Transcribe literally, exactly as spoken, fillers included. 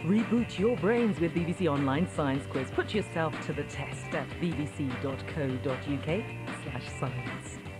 Reboot your brains with B B C Online Science Quiz. Put yourself to the test at bbc.co.uk slash science.